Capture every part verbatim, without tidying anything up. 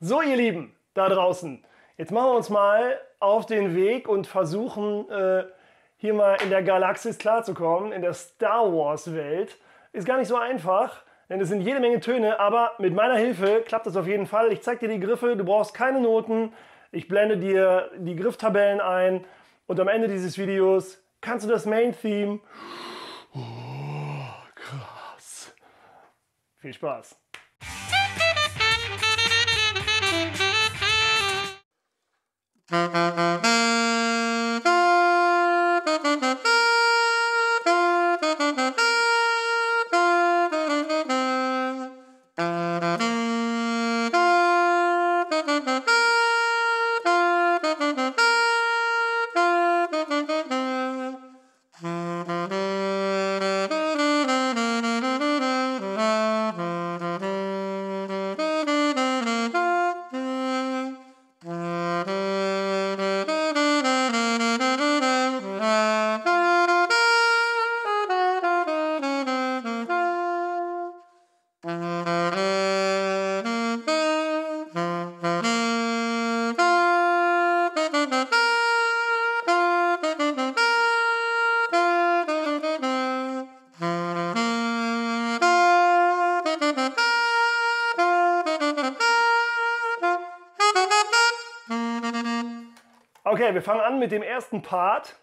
So, ihr Lieben, da draußen, jetzt machen wir uns mal auf den Weg und versuchen, äh, hier mal in der Galaxis klarzukommen, in der Star Wars Welt. Ist gar nicht so einfach, denn es sind jede Menge Töne, aber mit meiner Hilfe klappt das auf jeden Fall. Ich zeige dir die Griffe, du brauchst keine Noten, ich blende dir die Grifftabellen ein und am Ende dieses Videos kannst du das Main Theme. Oh, krass. Viel Spaß. Okay, wir fangen an mit dem ersten Part.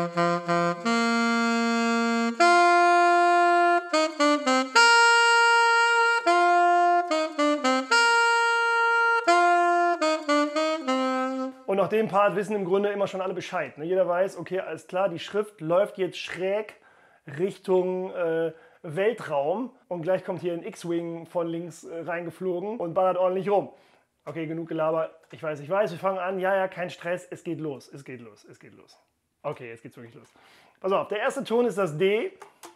Und nach dem Part wissen im Grunde immer schon alle Bescheid. Ne? Jeder weiß, okay, alles klar, die Schrift läuft jetzt schräg Richtung äh, Weltraum und gleich kommt hier ein X-Wing von links äh, reingeflogen und ballert ordentlich rum. Okay, genug gelabert. Ich weiß, ich weiß, wir fangen an. Ja, ja, kein Stress. Es geht los, es geht los, es geht los. Okay, jetzt geht's wirklich los. Pass auf, der erste Ton ist das D.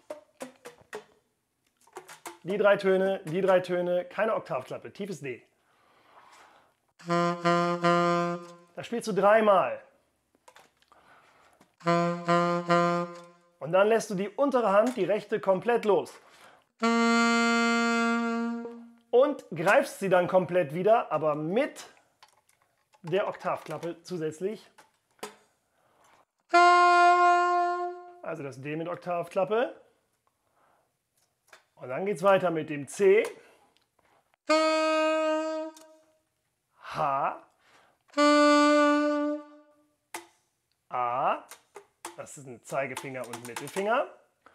Die drei Töne, die drei Töne, keine Oktavklappe, tiefes D. Das spielst du dreimal. Und dann lässt du die untere Hand, die rechte, komplett los. Und greifst sie dann komplett wieder, aber mit der Oktavklappe zusätzlich. Also das D mit Oktavklappe. Und dann geht es weiter mit dem C, H, A, das ist ein Zeigefinger und Mittelfinger.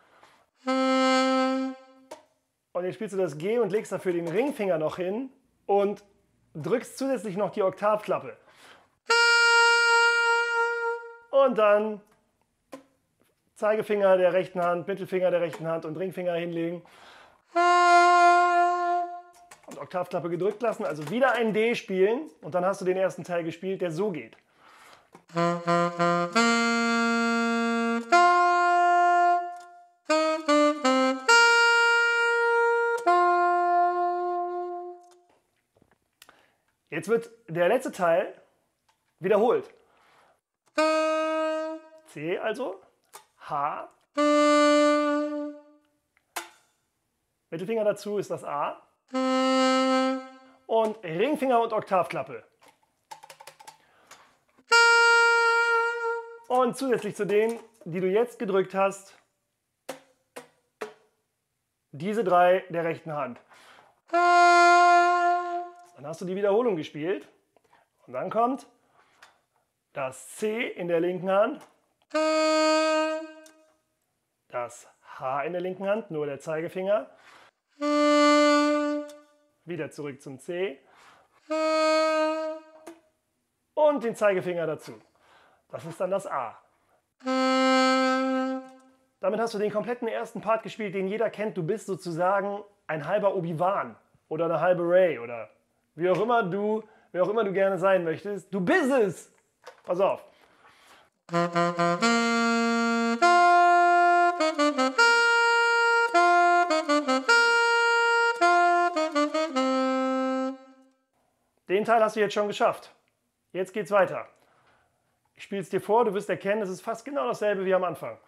Und jetzt spielst du das G und legst dafür den Ringfinger noch hin und drückst zusätzlich noch die Oktavklappe. Und dann Zeigefinger der rechten Hand, Mittelfinger der rechten Hand und Ringfinger hinlegen. Und Oktavklappe gedrückt lassen, also wieder ein D spielen und dann hast du den ersten Teil gespielt, der so geht. Jetzt wird der letzte Teil wiederholt. C also, H, Mittelfinger dazu ist das A und Ringfinger und Oktavklappe. Und zusätzlich zu denen, die du jetzt gedrückt hast, diese drei der rechten Hand. Dann hast du die Wiederholung gespielt und dann kommt das C in der linken Hand, das H in der linken Hand, nur der Zeigefinger, wieder zurück zum C und den Zeigefinger dazu. Das ist dann das A. Damit hast du den kompletten ersten Part gespielt, den jeder kennt. Du bist sozusagen ein halber Obi-Wan oder eine halbe Rey oder wie auch immer du, wer auch immer du gerne sein möchtest. Du bist es! Pass auf. Den Teil hast du jetzt schon geschafft. Jetzt geht's weiter. Ich spiele es dir vor, du wirst erkennen, es ist fast genau dasselbe wie am Anfang.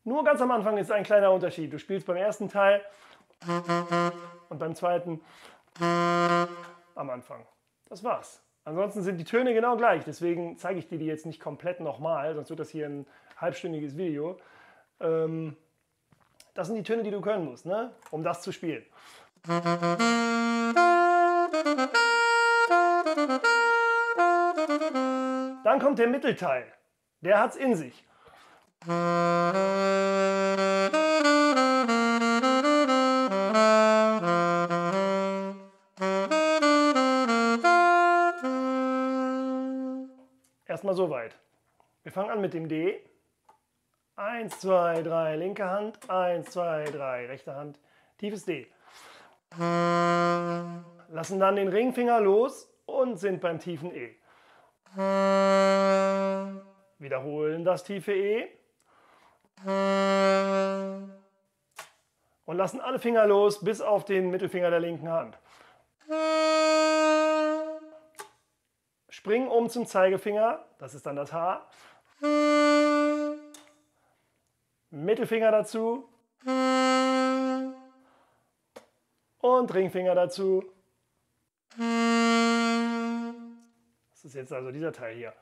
Nur ganz am Anfang ist ein kleiner Unterschied. Du spielst beim ersten Teil und beim zweiten am Anfang. Das war's. Ansonsten sind die Töne genau gleich. Deswegen zeige ich dir die jetzt nicht komplett nochmal, sonst wird das hier ein halbstündiges Video. Ähm, das sind die Töne, die du können musst, ne? Um das zu spielen. Dann kommt der Mittelteil. Der hat's in sich. Erstmal so weit. Wir fangen an mit dem D. eins, zwei, drei, linke Hand. eins, zwei, drei, rechte Hand. Tiefes D. Lassen dann den Ringfinger los und sind beim tiefen E. Wiederholen das tiefe E. Und lassen alle Finger los bis auf den Mittelfinger der linken Hand. Springen um zum Zeigefinger, das ist dann das H. Mittelfinger dazu. Und Ringfinger dazu. Das ist jetzt also dieser Teil hier.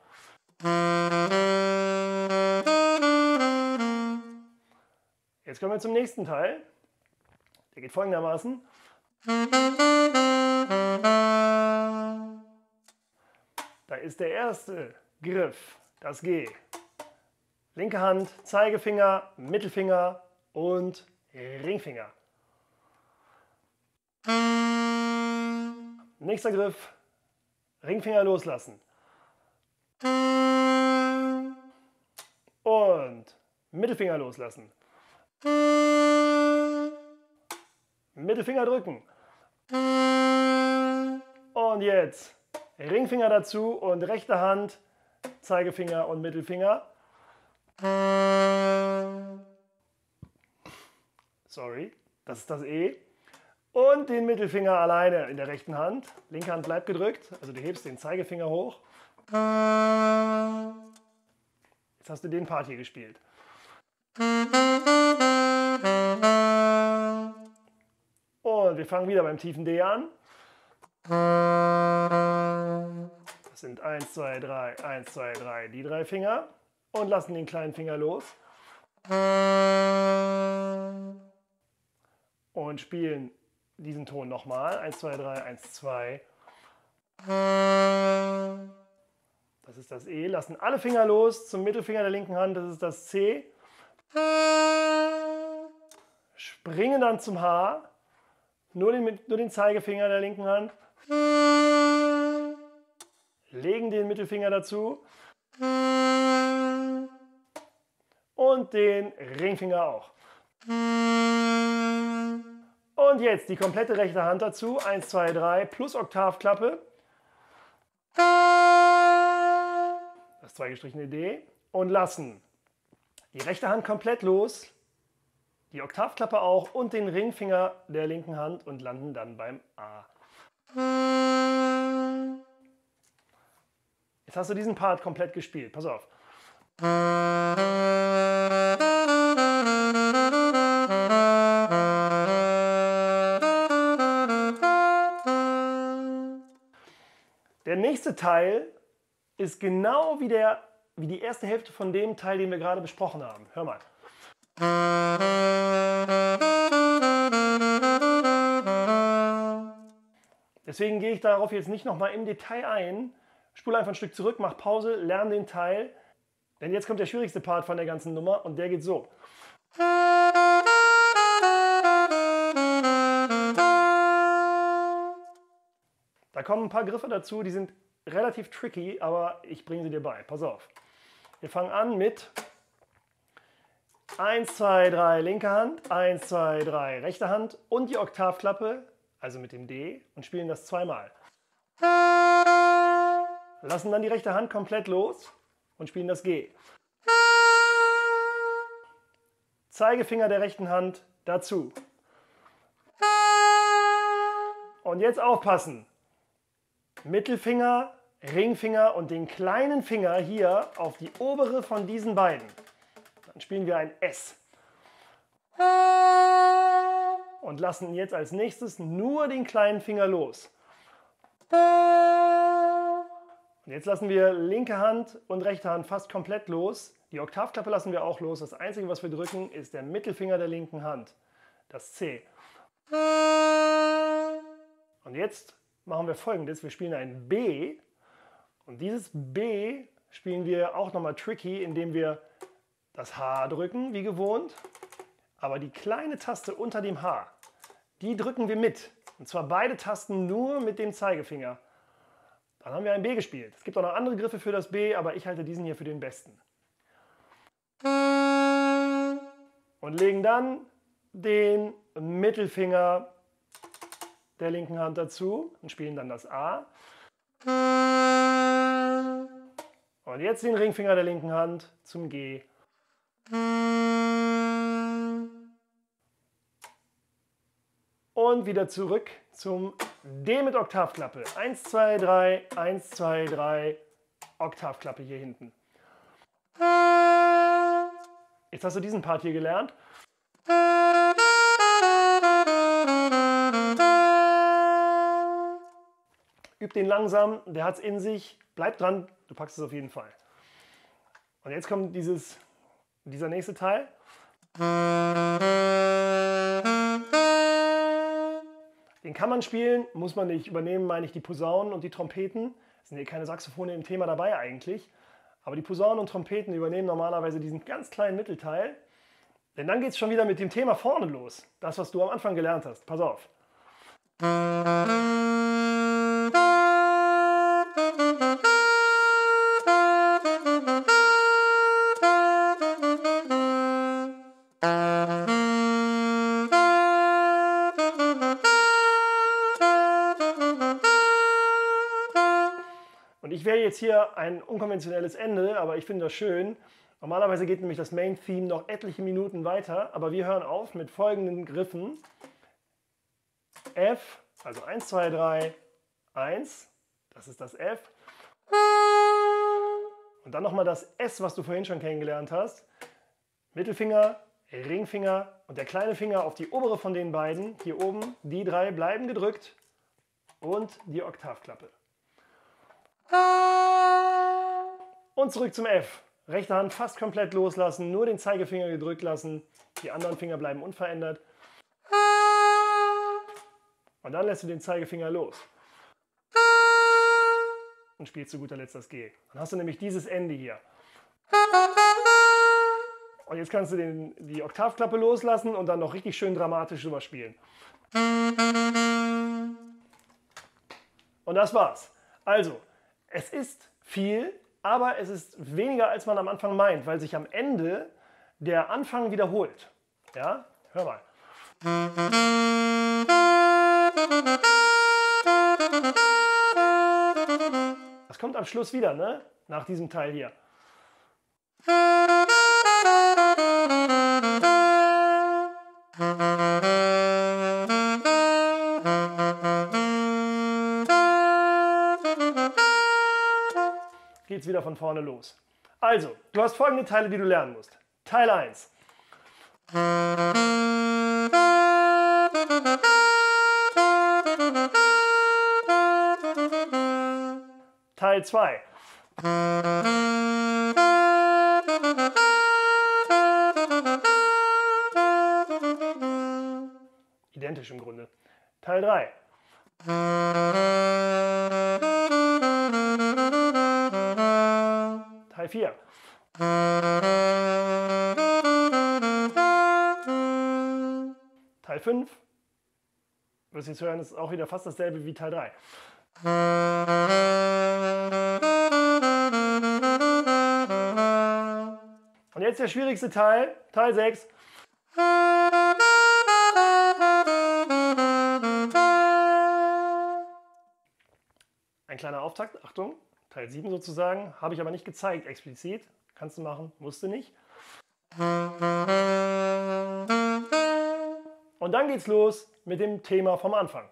Jetzt kommen wir zum nächsten Teil. Der geht folgendermaßen. Da ist der erste Griff, das G. Linke Hand, Zeigefinger, Mittelfinger und Ringfinger. Nächster Griff, Ringfinger loslassen. Und Mittelfinger loslassen. Mittelfinger drücken. Und jetzt Ringfinger dazu und rechte Hand, Zeigefinger und Mittelfinger. Sorry, das ist das E. Und den Mittelfinger alleine in der rechten Hand. Linke Hand bleibt gedrückt, also du hebst den Zeigefinger hoch. Jetzt hast du den Part hier gespielt. Und wir fangen wieder beim tiefen D an. Das sind eins, zwei, drei, eins, zwei, drei, die drei Finger. Und lassen den kleinen Finger los. Und spielen diesen Ton nochmal. eins, zwei, drei, eins, zwei. Das ist das E. Lassen alle Finger los zum Mittelfinger der linken Hand. Das ist das C. Springen dann zum H. Nur den, nur den Zeigefinger der linken Hand. Legen den Mittelfinger dazu. Und den Ringfinger auch. Und jetzt die komplette rechte Hand dazu. eins, zwei, drei plus Oktavklappe. Das zweigestrichene D. Und lassen die rechte Hand komplett los. Die Oktavklappe auch und den Ringfinger der linken Hand und landen dann beim A. Jetzt hast du diesen Part komplett gespielt. Pass auf. Der nächste Teil ist genau wie, der, wie die erste Hälfte von dem Teil, den wir gerade besprochen haben. Hör mal. Deswegen gehe ich darauf jetzt nicht nochmal im Detail ein. Spule einfach ein Stück zurück, mach Pause, lerne den Teil. Denn jetzt kommt der schwierigste Part von der ganzen Nummer und der geht so. Da kommen ein paar Griffe dazu, die sind relativ tricky, aber ich bringe sie dir bei. Pass auf. Wir fangen an mit eins, zwei, drei linke Hand, eins, zwei, drei rechte Hand und die Oktavklappe, also mit dem D, und spielen das zweimal. Lassen dann die rechte Hand komplett los und spielen das G. Zeigefinger der rechten Hand dazu. Und jetzt aufpassen. Mittelfinger, Ringfinger und den kleinen Finger hier auf die obere von diesen beiden. Dann spielen wir ein S. Und lassen jetzt als nächstes nur den kleinen Finger los. Und jetzt lassen wir linke Hand und rechte Hand fast komplett los. Die Oktavklappe lassen wir auch los. Das Einzige, was wir drücken, ist der Mittelfinger der linken Hand, das C. Und jetzt machen wir Folgendes. Wir spielen ein B. Und dieses B spielen wir auch nochmal tricky, indem wir das H drücken, wie gewohnt. Aber die kleine Taste unter dem H, die drücken wir mit. Und zwar beide Tasten nur mit dem Zeigefinger. Dann haben wir ein B gespielt. Es gibt auch noch andere Griffe für das B, aber ich halte diesen hier für den besten. Und legen dann den Mittelfinger der linken Hand dazu und spielen dann das A. Und jetzt den Ringfinger der linken Hand zum G. Und wieder zurück zum D mit Oktavklappe. eins, zwei, drei, eins, zwei, drei, Oktavklappe hier hinten. Jetzt hast du diesen Part hier gelernt. Üb den langsam, der hat es in sich. Bleib dran, du packst es auf jeden Fall. Und jetzt kommt dieses, dieser nächste Teil. Den kann man spielen, muss man nicht übernehmen, meine ich die Posaunen und die Trompeten. Es sind hier keine Saxophone im Thema dabei eigentlich. Aber die Posaunen und Trompeten übernehmen normalerweise diesen ganz kleinen Mittelteil. Denn dann geht es schon wieder mit dem Thema vorne los. Das, was du am Anfang gelernt hast. Pass auf. Und ich wähle jetzt hier ein unkonventionelles Ende, aber ich finde das schön. Normalerweise geht nämlich das Main Theme noch etliche Minuten weiter, aber wir hören auf mit folgenden Griffen. F, also eins, zwei, drei, eins, das ist das F. Und dann nochmal das S, was du vorhin schon kennengelernt hast. Mittelfinger, Ringfinger und der kleine Finger auf die obere von den beiden, hier oben, die drei bleiben gedrückt und die Oktavklappe. Und zurück zum F. Rechte Hand fast komplett loslassen, nur den Zeigefinger gedrückt lassen, die anderen Finger bleiben unverändert. Und dann lässt du den Zeigefinger los. Und spielst zu guter Letzt das G. Dann hast du nämlich dieses Ende hier. Und jetzt kannst du den, die Oktavklappe loslassen und dann noch richtig schön dramatisch drüber spielen. Und das war's. Also, es ist viel, aber es ist weniger, als man am Anfang meint, weil sich am Ende der Anfang wiederholt. Ja, hör mal. Das kommt am Schluss wieder, ne? Nach diesem Teil hier. Geht's wieder von vorne los. Also, du hast folgende Teile, die du lernen musst. Teil eins. Teil zwei. Identisch im Grunde. Teil drei. Teil vier. Teil fünf. Du wirst jetzt hören, ist auch wieder fast dasselbe wie Teil drei. Und jetzt der schwierigste Teil, Teil sechs. Ein kleiner Auftakt, Achtung, Teil sieben sozusagen, habe ich aber nicht gezeigt explizit. Kannst du machen, musst du nicht. Und dann geht's los mit dem Thema vom Anfang.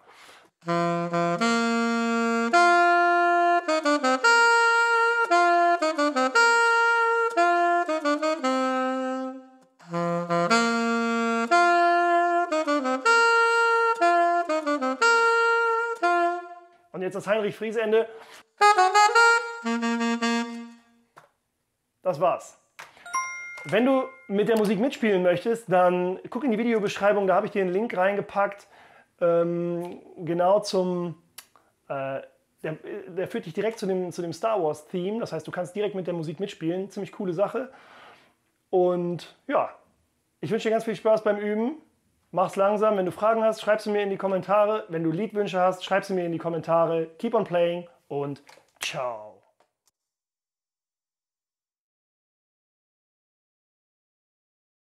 das Heinrich-Fries-Ende. Das war's. Wenn du mit der Musik mitspielen möchtest, dann guck in die Videobeschreibung, da habe ich dir einen Link reingepackt, ähm, genau zum, äh, der, der führt dich direkt zu dem, zu dem Star Wars Theme, das heißt, du kannst direkt mit der Musik mitspielen, ziemlich coole Sache. Und ja, ich wünsche dir ganz viel Spaß beim Üben, mach's langsam, wenn du Fragen hast, schreib sie mir in die Kommentare, wenn du Liedwünsche hast, schreib sie mir in die Kommentare, keep on playing und ciao.